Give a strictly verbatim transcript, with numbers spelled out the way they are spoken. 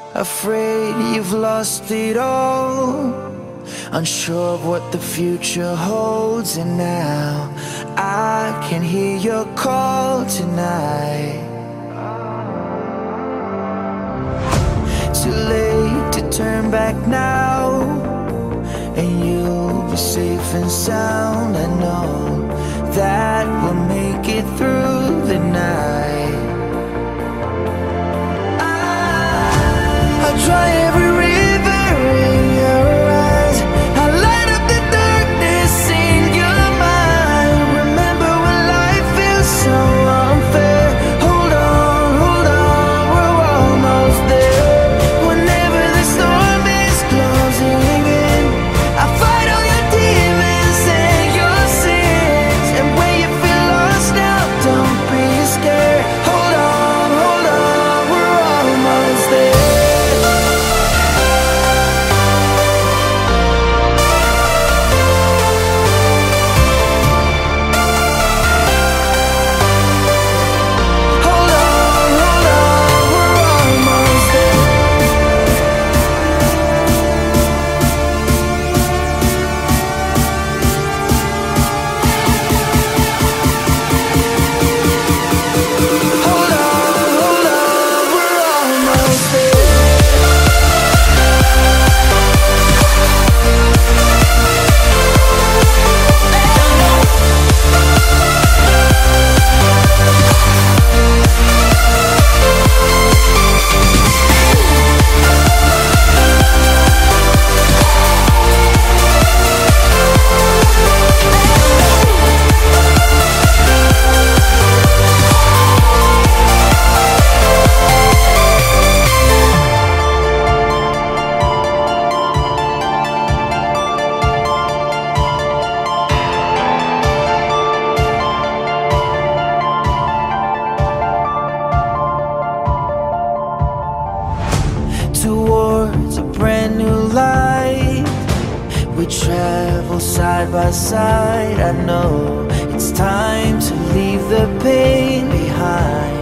Afraid you've lost it all, unsure of what the future holds. And now I can hear your call tonight. Too late to turn back now, and you'll be safe and sound. I know that we'll make it through the night. I'll dry every river in your eyes. I'll light up the darkness in your mind. Remember when life feels so unfair. Hold on, hold on, we're almost there. Whenever the storm is closing in, I fight all your demons and your sins. And when you feel lost now, don't be scared. Hold on, hold on, we're almost there. Towards a brand new light, we travel side by side. I know it's time to leave the pain behind.